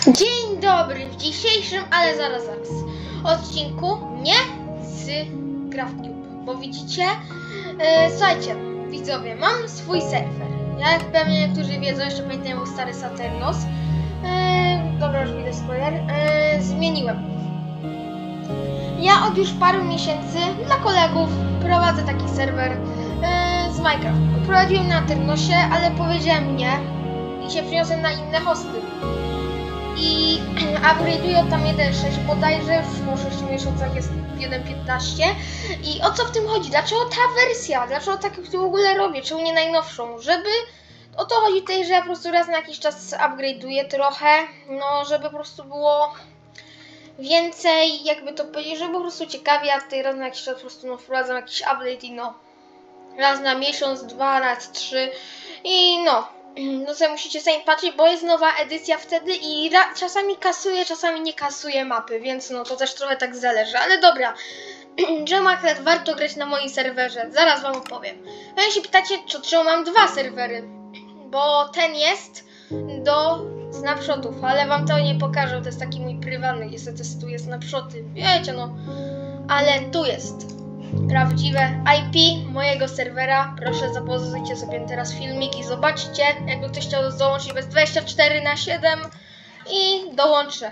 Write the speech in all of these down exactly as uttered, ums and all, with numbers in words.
Dzień dobry, w dzisiejszym, ale zaraz, zaraz, odcinku nie z CraftCube, bo widzicie, yy, słuchajcie, widzowie, mam swój serwer. Ja, jak pewnie niektórzy wiedzą, jeszcze pamiętam mój stary Saturnos. Yy, dobra, już widać spoiler. Yy, zmieniłem. Ja od już paru miesięcy dla kolegów prowadzę taki serwer yy, z Minecraft. Prowadziłem na Ternosie, ale powiedziałem nie i się przeniosłem na inne hosty. I upgrade'uję tam jeden sześć bodajże, w sześciu miesiącach jest jeden piętnaście. I o co w tym chodzi? Dlaczego ta wersja? Dlaczego tak w ogóle robię? Czemu nie najnowszą? Żeby... O to chodzi tutaj, że ja po prostu raz na jakiś czas upgrade'uję trochę, no żeby po prostu było więcej, jakby to powiedzieć, żeby po prostu ciekawie, a tutaj raz na jakiś czas po prostu no, wprowadzam jakiś update i no raz na miesiąc, dwa, raz, trzy i no no sobie musicie sami patrzeć, bo jest nowa edycja wtedy i czasami kasuje, czasami nie kasuje mapy, więc no to też trochę tak zależy, ale dobra. Czemu akurat warto grać na moim serwerze? Zaraz wam opowiem. No i się pytacie, czemu mam dwa serwery? Bo ten jest do snapshotów, ale wam to nie pokażę, to jest taki mój prywatny, gdzie sobie testuję snapshoty, wiecie no. Ale tu jest prawdziwe I P mojego serwera. Proszę, zapoznajcie sobie teraz filmik i zobaczcie, jakby ktoś chciał dołączyć bez dwadzieścia cztery na siedem i dołączę.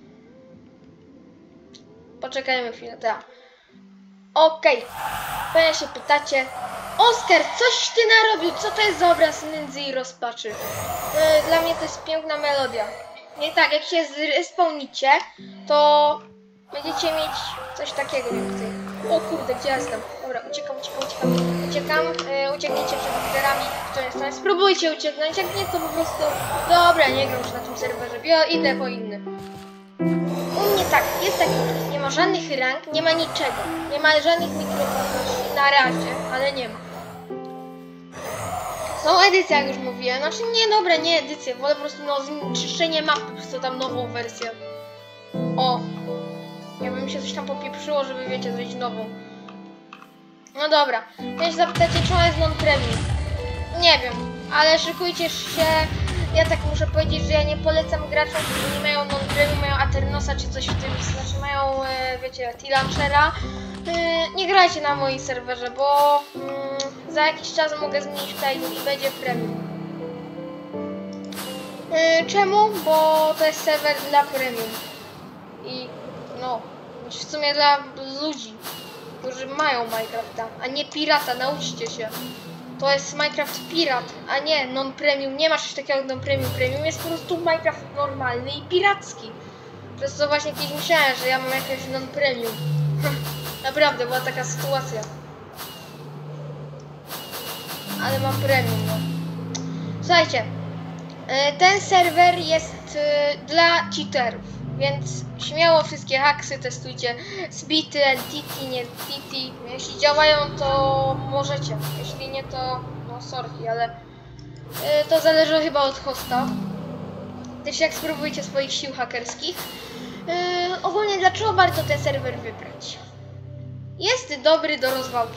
Poczekajmy chwilę, tak. Okej, okay. Pewnie się pytacie, Oskar, coś ty narobił, co to jest za obraz nędzy i rozpaczy? Yy, dla mnie to jest piękna melodia. Nie tak, jak się zrespawnicie, to będziecie mieć coś takiego więcej. O kurde, gdzie ja jestem? Dobra, uciekam, uciekam, uciekam, uciekam, yy, ucieknijcie przed liderami, które są. Spróbujcie ucieknąć, jak nie to po prostu... Dobra, nie gram już na tym serwerze, ja idę po inny. U mnie tak, jest taki, nie ma żadnych rank, nie ma niczego, nie ma żadnych mikrofonów na razie, ale nie ma. Są edycje, jak już mówiłem, znaczy nie, dobra, nie edycje, wolę po prostu no, czyszczenie mapy, co tam nową wersję. O, jakby mi się coś tam popieprzyło, żeby wiecie, zrobić nową. No dobra, też zapytacie, czemu jest non-premium. Nie wiem, ale szykujcie się. Ja tak muszę powiedzieć, że ja nie polecam graczom, którzy nie mają non-premium, mają Aternosa czy coś w tym, znaczy mają, e, wiecie, T-Launchera. E, nie grajcie na moim serwerze, bo mm, za jakiś czas mogę zmienić timing i będzie premium. E, czemu? Bo to jest serwer dla premium. I no, w sumie dla ludzi, którzy mają Minecrafta, a nie pirata, nauczcie się. To jest Minecraft Pirat, a nie non-premium. Nie masz coś takiego jak non-premium. Premium jest po prostu Minecraft normalny i piracki. Przez co właśnie kiedyś myślałem, że ja mam jakieś non-premium. Naprawdę, była taka sytuacja. Ale mam premium, no. Słuchajcie, ten serwer jest dla cheaterów. Więc śmiało wszystkie haksy testujcie. Zbity, N T T, nie N T T. Jeśli działają, to możecie. Jeśli nie, to no sorki, ale yy, to zależy chyba od hosta. Też jak spróbujcie swoich sił hakerskich. Yy, ogólnie dlaczego warto ten serwer wybrać? Jest dobry do rozwałki.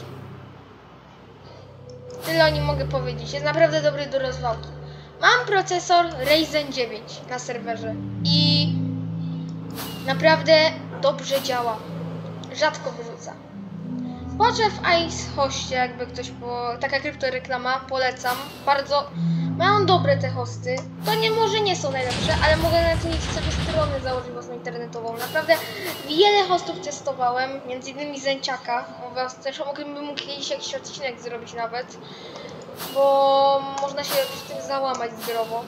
Tyle o nim mogę powiedzieć. Jest naprawdę dobry do rozwałki. Mam procesor Ryzen dziewięć na serwerze i naprawdę dobrze działa. Rzadko wyrzuca. Spoczę w Ice Hostie, jakby ktoś po... Taka kryptoreklama, polecam. Bardzo... Mają dobre te hosty. To nie może nie są najlepsze, ale mogę na tym sobie stronę założyć własną internetową. Naprawdę wiele hostów testowałem, między innymi Zenciaka. Też mógłbym mógł kiedyś jakiś odcinek zrobić nawet. Bo można się w tym załamać zdrowo.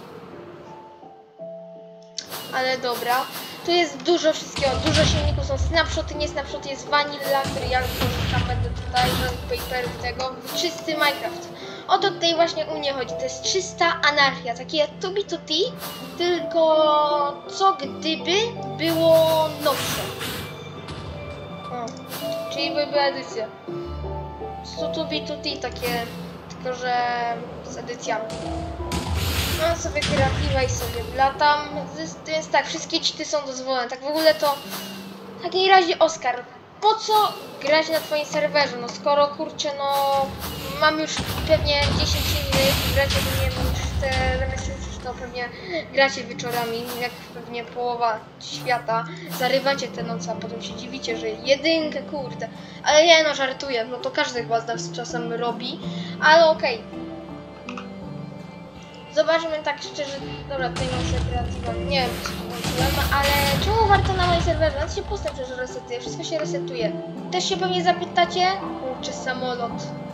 Ale dobra. Tu jest dużo wszystkiego, dużo silników, są snapshoty, nie snapshoty, jest vanilla, który ja korzystam, będę tutaj, paperów tego, czysty Minecraft. O to tutaj właśnie u mnie chodzi, to jest czysta anarchia, takie to be to tea, tylko co gdyby było nowsze. O, czyli by była edycja. To be to tea takie, tylko że z edycjami. Mam sobie kreatywa i sobie latam, więc tak, wszystkie cheaty są dozwolone. Tak w ogóle to w takiej razie Oskar, po co grać na twoim serwerze? No skoro kurczę, no mam już pewnie dziesięć minut grać, jakby nie wiem, już te zamiast już to pewnie gracie wieczorami, jak pewnie połowa świata, zarywacie tę noc, a potem się dziwicie, że jedynkę, kurde. Ale nie no, żartuję, no to każdy chyba z nas czasem robi, ale okej. Okay. Zobaczmy tak szczerze, dobra, tutaj mam sobie kreatywę, nie wiem co włączyłem, ale czemu warto na moim serwerze? Na się postęp przecież resetuje, wszystko się resetuje. Też się pewnie zapytacie? Kurczę, samolot.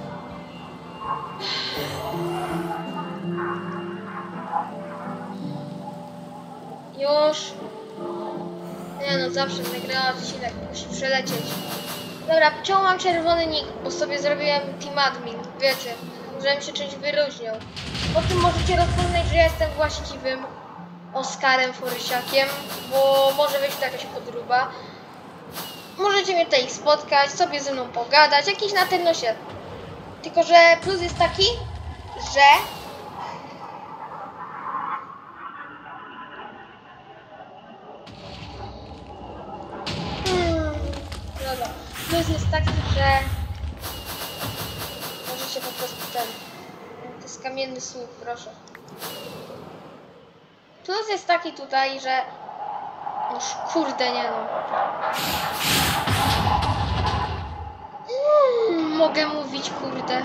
Już. Nie no, zawsze nagrała odcinek, musi przelecieć. Dobra, czemu mam czerwony nick? Bo sobie zrobiłem team admin, wiecie, żebym się czymś wyróżniał. Po tym możecie rozpoznać, że ja jestem właściwym Oskarem Forysiakiem, bo może być to jakaś podróba. Możecie mnie tutaj spotkać, sobie ze mną pogadać, jakiś na ternosie. Tylko że plus jest taki, że hmm, dobra. Plus jest taki, że możecie po prostu ten. To jest kamienny słup, proszę. Plus jest taki tutaj, że noż kurde nie no. Mm, mogę mówić kurde.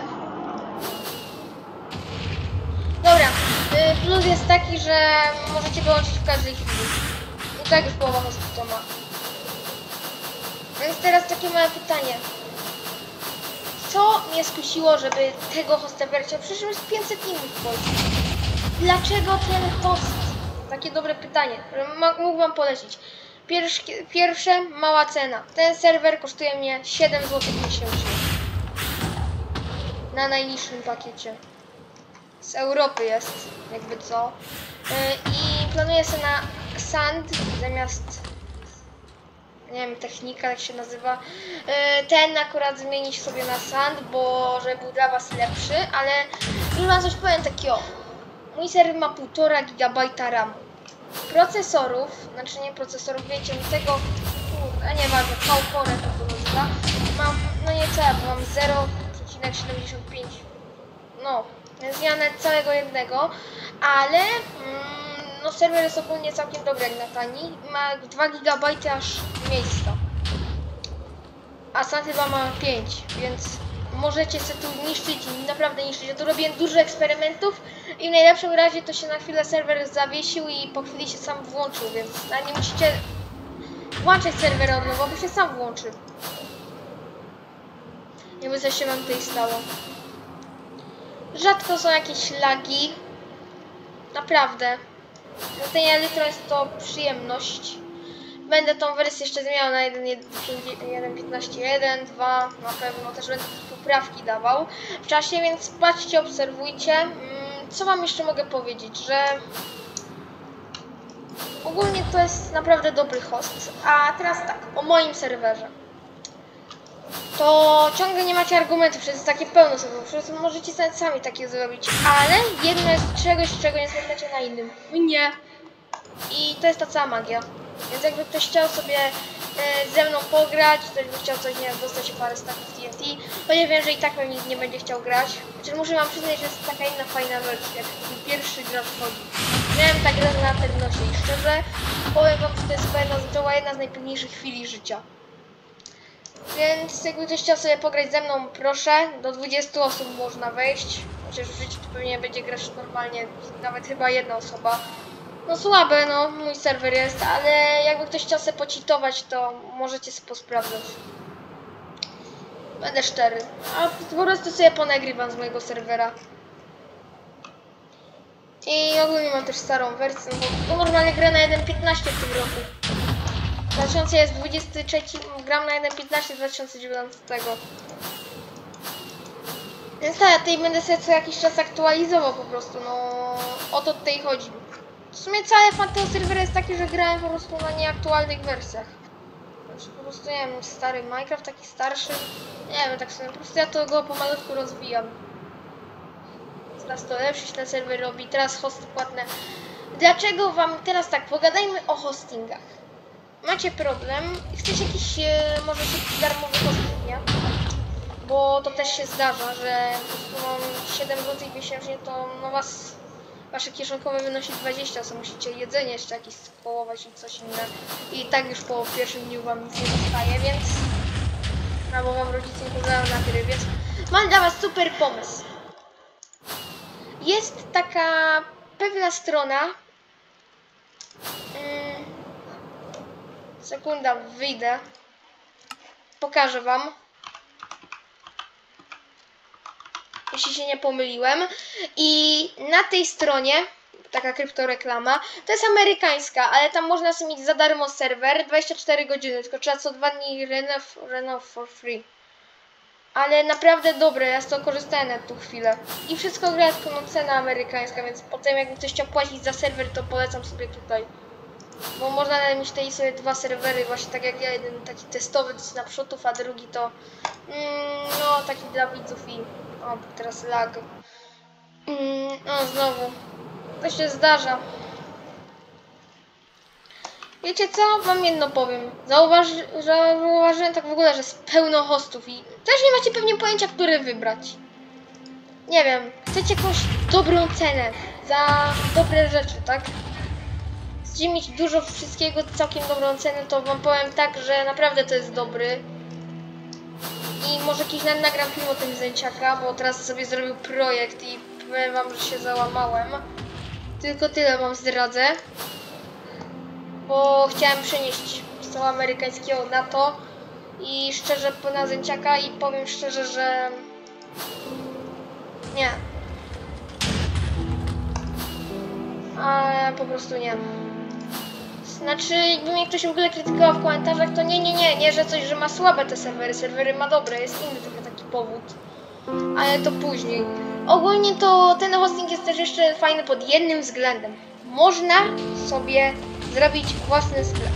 Dobra, plus jest taki, że możecie wyłączyć w każdej chwili. I tak już połowa hostu to ma. Więc teraz takie małe pytanie. Co mnie skusiło, żeby tego hosta brać? Przecież jest pięćset innych w Polsce. Dlaczego ten host? Takie dobre pytanie, mógł wam polecić. Pierwsze, pierwsze, mała cena. Ten serwer kosztuje mnie siedem złotych miesięcznie. Na najniższym pakiecie. Z Europy jest, jakby co. I planuję sobie na Sand zamiast, nie wiem, technika jak się nazywa. Ten akurat zmienić sobie na Sand, bo żeby był dla was lepszy, ale już wam coś powiem takiego. Mój serwer ma półtora gigabajta ramu. Procesorów, znaczy nie procesorów, wiecie, tego, a nie ważne, V-Core to nazywa, mam, no nie całe, bo mam zero przecinek siedemdziesiąt pięć, no, więc ja nawet całego jednego, ale mm, no serwer jest ogólnie całkiem dobry jak na tani, ma dwa gigabajty aż miejsca, a Sand chyba ma pięć, więc możecie sobie tu niszczyć, naprawdę niszczyć. Ja tu robiłem dużo eksperymentów i w najlepszym razie to się na chwilę serwer zawiesił i po chwili się sam włączył, więc nie musicie włączać serwer od nowa, bo się sam włączy. Jakby coś się wam tutaj stało. Rzadko są jakieś lagi. Naprawdę. Na tej Elytro jest to przyjemność. Będę tą wersję jeszcze zmieniał na jeden piętnaście jeden, dwa, na pewno też będę poprawki dawał w czasie, więc patrzcie, obserwujcie. Co wam jeszcze mogę powiedzieć, że ogólnie to jest naprawdę dobry host. A teraz tak, o moim serwerze. To ciągle nie macie argumentów, że jest takie pełno serwerów, przecież możecie sobie sami takie zrobić, ale jedno jest czegoś, czego nie spotkacie na innym. Mnie. I to jest ta cała magia. Więc jakby ktoś chciał sobie e, ze mną pograć, ktoś by chciał coś, nie wiem, dostać parę staków T N T, to ja wiem, że i tak pewnie nikt nie będzie chciał grać. Chociaż muszę wam przyznać, że jest taka inna fajna rzecz, jak pierwszy gracz wchodzi. Miałem tak grę na ternosie i szczerze powiem wam, że to jest jedna, to była jedna z najpiękniejszych chwili życia. Więc jakby ktoś chciał sobie pograć ze mną, proszę, do dwudziestu osób można wejść. Chociaż w życiu to pewnie będzie grać normalnie, nawet chyba jedna osoba. No słabe, no, mój serwer jest, ale jakby ktoś chciał sobie pocitować, to możecie sobie posprawdzać. Będę szczery, a po prostu sobie ponagrywam z mojego serwera. I ogólnie mam też starą wersję, bo normalnie gra na jeden piętnaście w tym roku. dwa tysiące dwudziesty trzeci gram na jeden piętnaście dwa tysiące dziewiętnastego. Więc tak, ja tutaj będę sobie co jakiś czas aktualizował po prostu, no o to tutaj chodzi. W sumie cały fan tego serwera jest taki, że grałem po prostu na nieaktualnych wersjach. Znaczy po prostu, nie wiem, stary Minecraft, taki starszy. Nie wiem, tak sobie, po prostu ja to go pomalutku rozwijam. Teraz to lepszy się ten serwer robi, teraz hosty płatne. Dlaczego wam teraz tak, pogadajmy o hostingach. Macie problem i chcecie jakiś, e, może jakiś darmowy hosting, nie? Bo to też się zdarza, że po prostu mam siedem złotych miesięcznie, to no was wasze kieszonkowe wynosi dwadzieścia, co musicie jedzenie jeszcze jakieś skołować i coś innego. I tak już po pierwszym dniu wam nic nie zostaje, więc... Albo wam rodzice nie pozwalają na gry, więc mam dla was super pomysł. Jest taka pewna strona. Hmm. Sekunda, wyjdę. Pokażę wam. Jeśli się nie pomyliłem. I na tej stronie, taka kryptoreklama, to jest amerykańska, ale tam można sobie mieć za darmo serwer dwadzieścia cztery godziny, tylko trzeba co dwa dni renov, renov for free. Ale naprawdę dobre, ja z tego korzystałem na tą chwilę. I wszystko gra tylko no, cena amerykańska, więc potem jakby ktoś chciał płacić za serwer, to polecam sobie tutaj. Bo można mieć tutaj sobie dwa serwery, właśnie tak jak ja, jeden taki testowy do snapshotów, a drugi to mm, no taki dla widzów i o, teraz lag. Mm, no znowu, to się zdarza. Wiecie co? Wam jedno powiem. Zauważy, zauważyłem tak w ogóle, że jest pełno hostów i też nie macie pewnie pojęcia, który wybrać. Nie wiem, chcecie jakąś dobrą cenę za dobre rzeczy, tak? Chcecie mieć dużo wszystkiego, całkiem dobrą cenę, to wam powiem tak, że naprawdę to jest dobry. I może jakiś nagram film o tym Zenciaka, bo teraz sobie zrobił projekt i powiem wam, że się załamałem. Tylko tyle wam zdradzę. Bo chciałem przenieść z całego amerykańskiego na to i szczerze na Zenciaka i powiem szczerze, że nie. A po prostu nie. Znaczy, jakby mnie ktoś w ogóle krytykował w komentarzach, to nie, nie, nie, nie, że coś, że ma słabe te serwery, serwery ma dobre, jest inny trochę taki powód. Ale to później. Ogólnie to ten hosting jest też jeszcze fajny pod jednym względem. Można sobie zrobić własny sklep.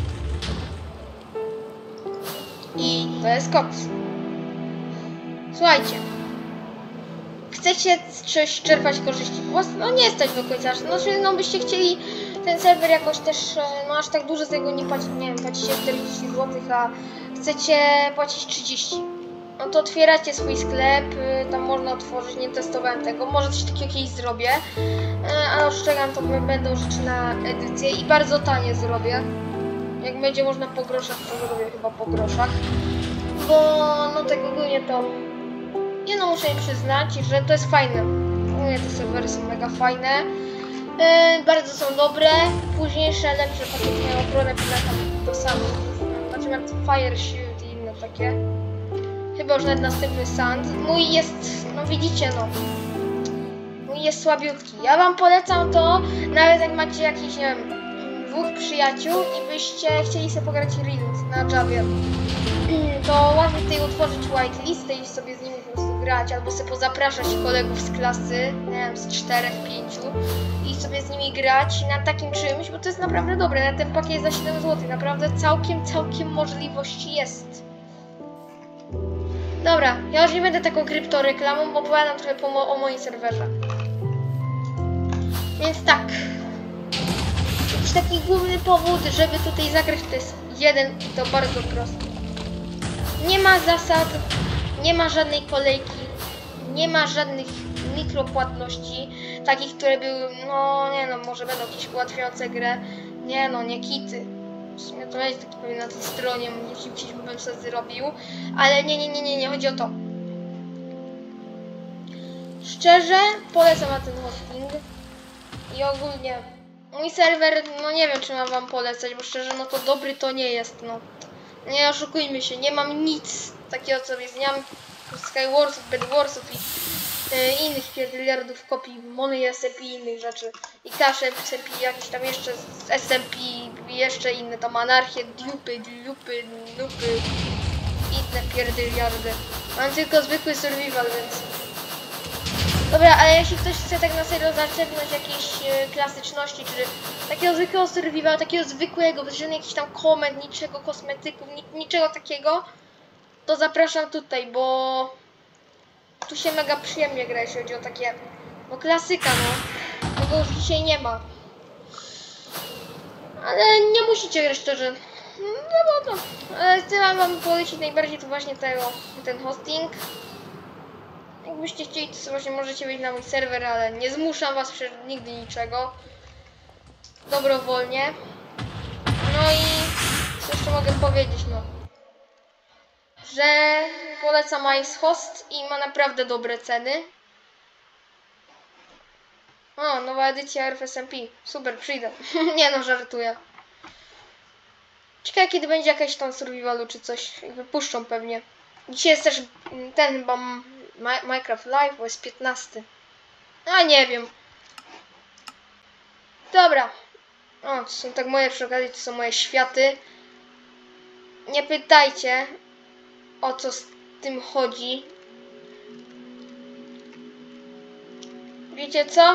I to jest koks. Słuchajcie. Chcecie z czegoś czerpać korzyści? No nie stać do końca. Znaczy, no byście chcieli ten serwer jakoś też, no aż tak dużo z tego nie płacić, nie wiem, płacicie czterdzieści złotych, a chcecie płacić trzydzieści. No to otwieracie swój sklep, tam można otworzyć, nie testowałem tego, może coś takiego kiedyś zrobię, ale ostrzegam, to będą rzeczy na edycję i bardzo tanie zrobię. Jak będzie można po groszach, to zrobię chyba po groszach, bo no tak ogólnie to, nie no muszę im przyznać, że to jest fajne. Ogólnie te serwery są mega fajne, yy, bardzo są dobre, późniejsze, lepsze pakiety mają obronę, pamiętam to samo, znaczy jak Fire Shield i inne takie. Chyba już nawet następny sand. Mój jest, no widzicie no, mój jest słabiutki. Ja wam polecam to, nawet jak macie jakiś, nie wiem, dwóch przyjaciół i byście chcieli sobie pograć Reels na Javie, to łatwiej tutaj utworzyć whitelistę i sobie z nimi po prostu grać, albo sobie pozapraszać kolegów z klasy, nie wiem, z czterech, pięciu i sobie z nimi grać na takim czymś, bo to jest naprawdę dobre. Na ten pakiet za siedem złotych, naprawdę całkiem, całkiem możliwości jest. Dobra, ja już nie będę taką kryptoreklamą, bo opowiadam trochę po mo o moim serwerze. Więc tak. Jakiś taki główny powód, żeby tutaj zagrać, to jest jeden i to bardzo prosty. Nie ma zasad, nie ma żadnej kolejki, nie ma żadnych mikropłatności, takich, które były, no nie no, może będą jakieś ułatwiające grę. Nie no, nie kity. W sumie to jest taki pewien na tej stronie, jeśli bym sobie zrobił, ale nie, nie, nie, nie, nie chodzi o to. Szczerze polecam na ten hosting i ogólnie mój serwer, no nie wiem czy mam wam polecać, bo szczerze no to dobry to nie jest, no. Nie oszukujmy się, nie mam nic takiego co jest, nie mam Skywarsów, Bedwarsów i yy, innych pierdyliardów kopii, Mony S M P i innych rzeczy. I Clash S M P, jakieś tam jeszcze z S M P i jeszcze inne tam anarchie, dupy, dupy, nupy, inne pierdyliardy. Mam tylko zwykły survival, więc... Dobra, ale jeśli ktoś chce tak na serio zaczerpnąć jakiejś e, klasyczności, czy takiego zwykłego survival, takiego zwykłego, bez żadnych jakichś tam komend, niczego, kosmetyków, ni niczego takiego, to zapraszam tutaj, bo tu się mega przyjemnie gra, jeśli chodzi o takie, no klasyka, no, tego już dzisiaj nie ma. Ale nie musicie grać szczerze, no bo to, ale chcę wam polecić najbardziej to właśnie tego, ten hosting. Jakbyście chcieli, to sobie właśnie możecie wejść na mój serwer, ale nie zmuszam was przecież nigdy niczego. Dobrowolnie. No i co jeszcze mogę powiedzieć, no. Że polecam IceHost i ma naprawdę dobre ceny. O, nowa edycja R F S M P. Super, przyjdę. Nie no, żartuję. Ciekawe, kiedy będzie jakaś tam survivalu czy coś. Wypuszczą pewnie. Dzisiaj jest też ten chyba Minecraft Live, bo jest piętnasty. A nie wiem. Dobra. O, to są tak moje przy okazji, to są moje światy. Nie pytajcie, o co z tym chodzi. Wiecie co?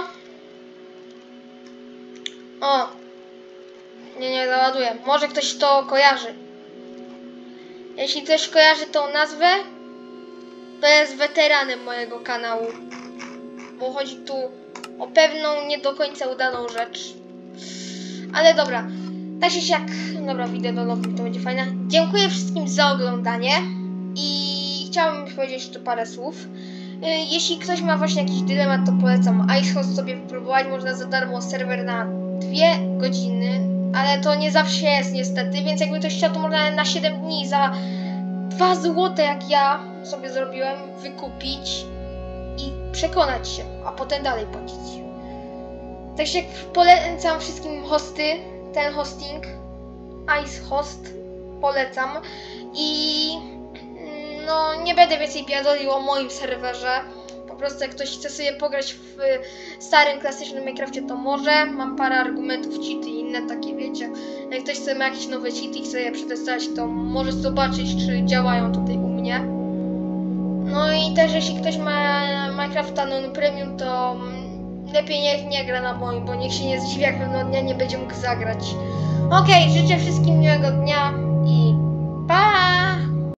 O. Nie, nie załaduję. Może ktoś to kojarzy. Jeśli ktoś kojarzy tą nazwę, to jest weteranem mojego kanału. Bo chodzi tu o pewną nie do końca udaną rzecz. Ale dobra. Tak się jak... Dobra, widzę do lobby, to będzie fajne. Dziękuję wszystkim za oglądanie. I chciałabym powiedzieć jeszcze parę słów. Jeśli ktoś ma właśnie jakiś dylemat, to polecam IceHost sobie wypróbować. Można za darmo serwer na dwie godziny. Ale to nie zawsze jest niestety, więc jakby ktoś chciał, to można na siedem dni za dwa złote, jak ja sobie zrobiłem, wykupić i przekonać się, a potem dalej płacić. Także polecam wszystkim hosty, ten hosting, IceHost, polecam i no nie będę więcej biadolił o moim serwerze. Po prostu jak ktoś chce sobie pograć w starym, klasycznym Minecrafcie, to może. Mam parę argumentów, cheaty i inne takie, wiecie. Jak ktoś chce ma jakieś nowe cheaty i chce je przetestować, to może zobaczyć, czy działają tutaj u mnie. No i też jeśli ktoś ma Minecrafta non premium, to lepiej niech nie gra na moim, bo niech się nie zdziwi, jak pewnego dnia nie będzie mógł zagrać. Okej, okay, życzę wszystkim miłego dnia.